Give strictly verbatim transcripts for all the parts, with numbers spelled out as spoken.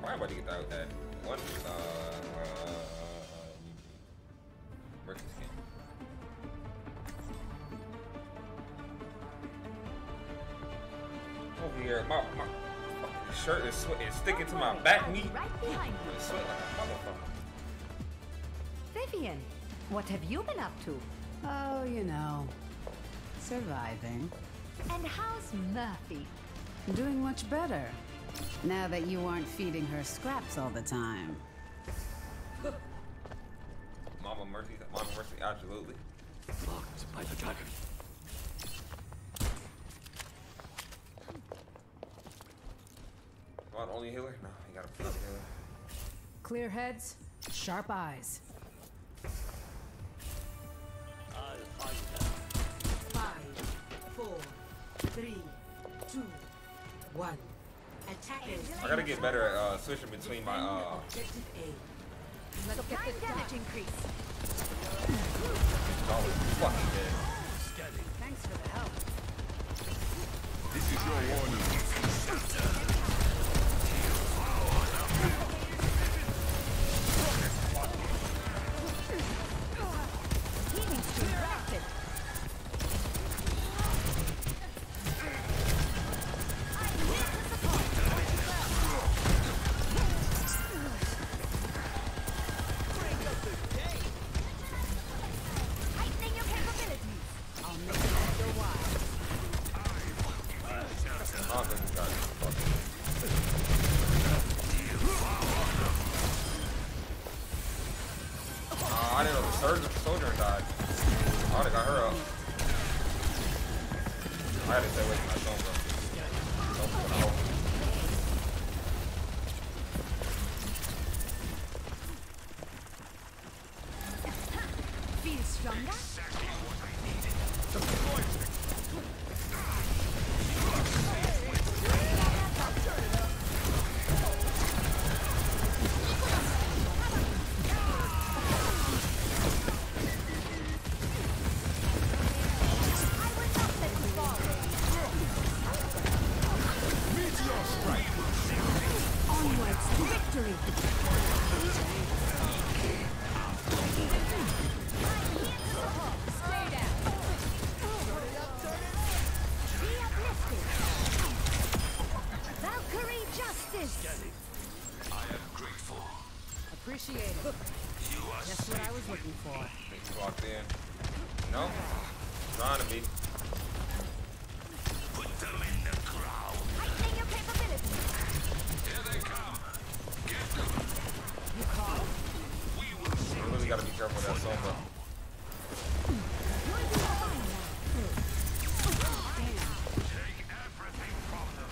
Probably about to get that, that one uh, uh, Mercy skin. Over here, my, my fucking shirt is, sweat, is sticking to my back meat. Right behind you. It's sweating like a motherfucker. Vivian, what have you been up to? Oh, you know, surviving. And how's Murphy? Doing much better. Now that you aren't feeding her scraps all the time. Mama Mercy, Mama Mercy, absolutely. Blocked by the dragon. What, only healer? No, you gotta put another healer. Clear heads, sharp eyes. I'll find her. Five, four, three, two, one. Attackers. I gotta get better at uh, switching between my uh. Objective A. Let's get the damage increase. Always fucking dead. Scanning. Thanks for the help. This is your warning. Healing stream rapid. Heightening your capabilities. I'll make it all go wild. I don't think we got it. Uh, I didn't know the soldier, soldier died. I would've got her up. I had to stay away from that stone, bro. Don't put it out. Feel stronger? Onwards to victory! Stay down! Be uplifted! Valkyrie Justice! I am grateful. Appreciate it. You are Just what I was looking for. He's locked in. No? Trying to be. put them in the ground. Heightening your capabilities! Here they come. Get them. You call? We will see. You really gotta be careful with that Sombra. You're doing fine now. Take everything from them.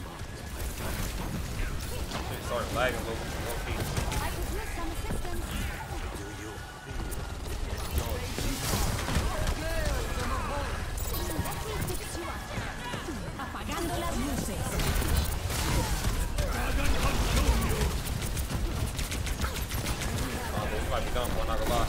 Shit started lagging a little, low key. I could use some assistance. Do you Let me fix you up. Apagando las luces. Uh, this might be done, boy, not gonna lie.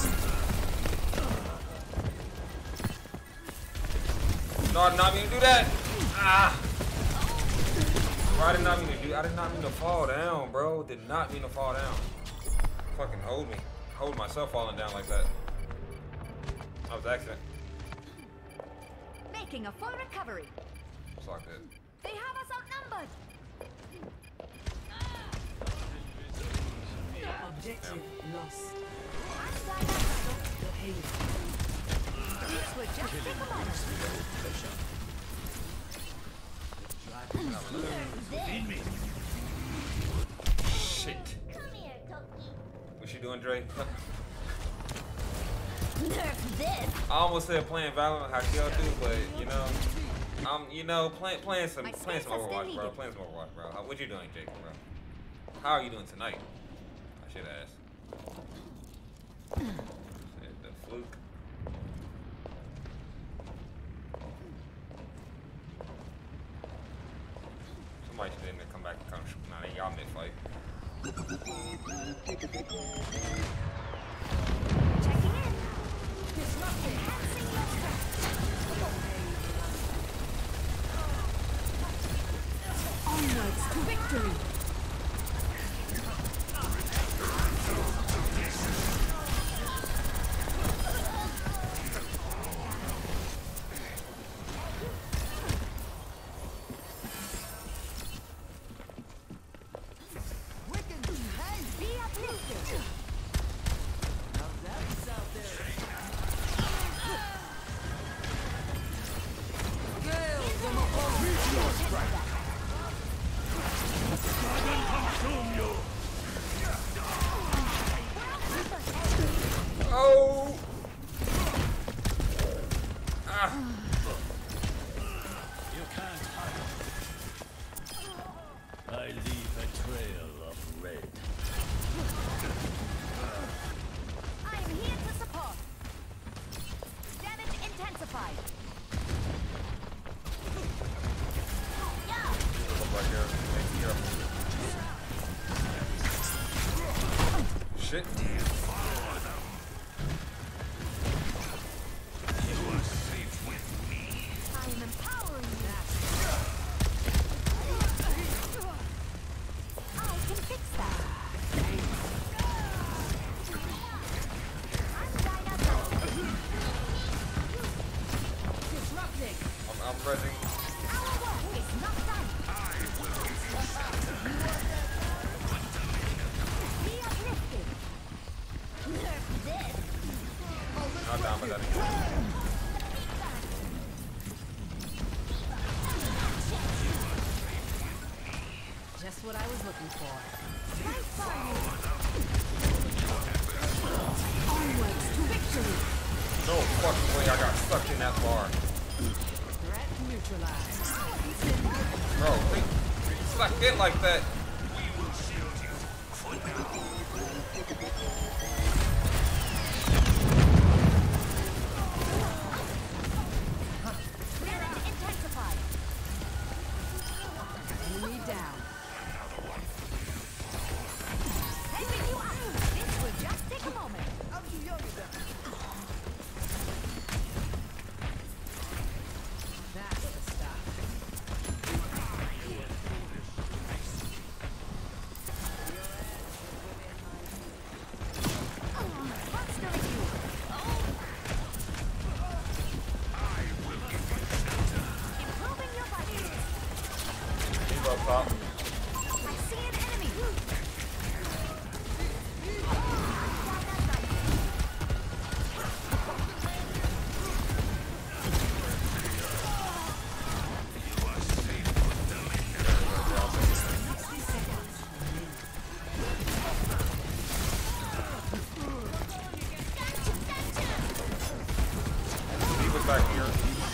No, I did not mean to do that. Ah. Bro, I did not mean to do. I did not mean to fall down, bro. Did not mean to fall down. Fucking hold me. Hold myself falling down like that. That was an accident. Making a full recovery. It's like that. They have us outnumbered. Objective lost. I'm The haze. These were just symbolic. Shit. What you doing, Dre? Nerf this. I almost said playing Valorant like y'all do, but you know, um, you know, playing playing some My playing some space has been Overwatch, bro. needed. Playing some Overwatch, bro. How, what you doing, Jake, bro? How are you doing tonight? I should ask. Said the fluke. Somebody should then come back and come. Nah, they y'all mid fight. Checking in. Disrupting. Enhancing your strength. Onwards to victory. consume you. Oh! Ah! You can't hide. I leave a trail of red. I'm here to support. Damage intensified. Look right here. Be careful. Shit. You are safe with me. I am empowering you. I can fix that. I'm dynamite. Disrupting. I'm, I'm rezzing. Our work is not done. Be uplifted. Nerf this. Not down with that again. Just what I was looking for. Onwards to victory. No fucking way I got stuck in that bar. Threat neutralized. Bro, think, it's not get like that. We will shield you for now. Damage intensified. Enemy down. Helping you up. This will just take a moment. That's the stuff. Monster you. Improving your body. Keep up top. I see an enemy. He was back here.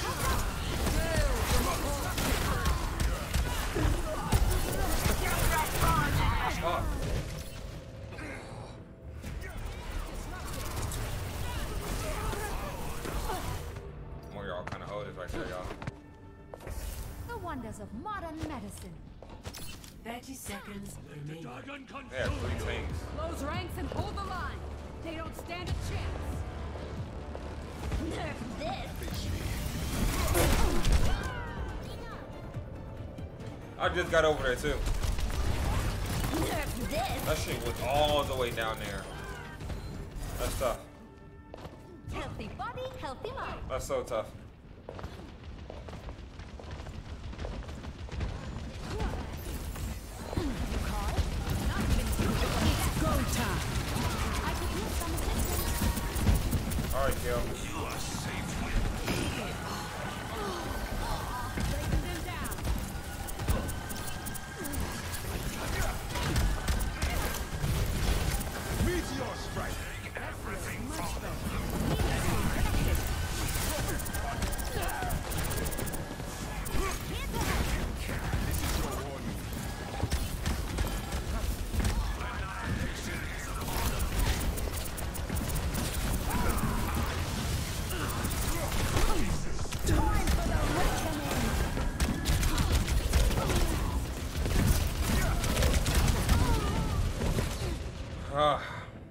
Fuck. More y'all kind of hold it right there, y'all. The wonders of modern medicine. thirty seconds remaining. Dragon They had consume three you. things. Close ranks and hold the line. They don't stand a chance. Nerf this. I just got over there too. Nerf this. That shit was all the way down there. That's tough. Healthy body, healthy mind. That's so tough. You call? Not even you. It's go time. I could use some assistance. All right, Kel. You are safe with me. Breaking them down. Meteor strike. Take everything from them. Ah.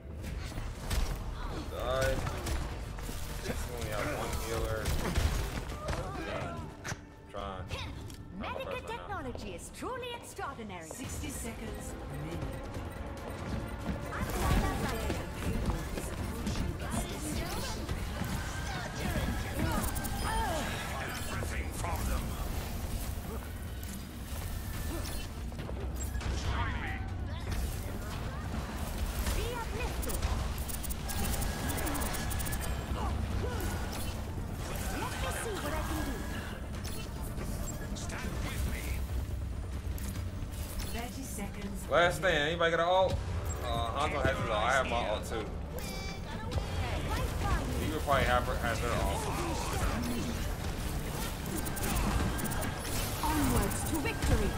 Died. Only have one healer. Trying. Medical technology is truly extraordinary. sixty seconds remaining. I'm dynamite. Is approaching its destination. Everything from them. Join me. Be uplifted. Let me see what I can do. Stand with me. thirty seconds Last stand. Anybody got an ult? Uh, Hanzo has his ult. I have my ult too. You would probably have her has her ult. Onwards to victory.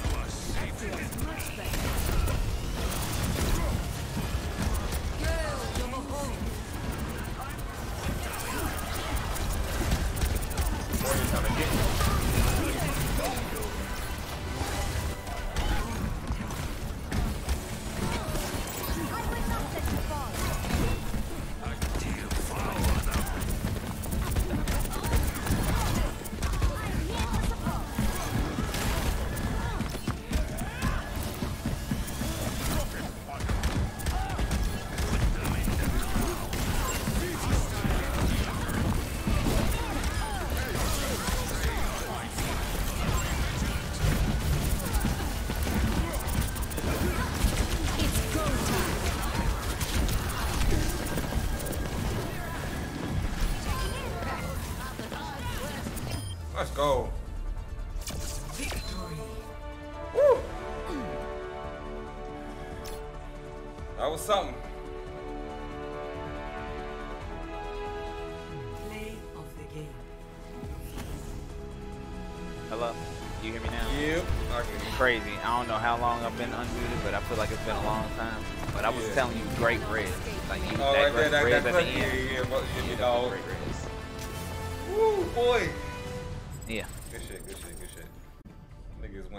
Warrior's trying to get me. Let's go. Victory. Woo! That was something. Play of the game. Hello? You hear me now? Yep. Okay. Crazy. I don't know how long I've been unmuted, but I feel like it's been a long time. But I was Yeah. telling you great red. Like you, Oh, that right there, great that, red that at the clip. end. Yeah, yeah, yeah. But, Yeah, you that's know. great red. Woo, boy. Yeah. Good shit, good shit, good shit. Niggas win.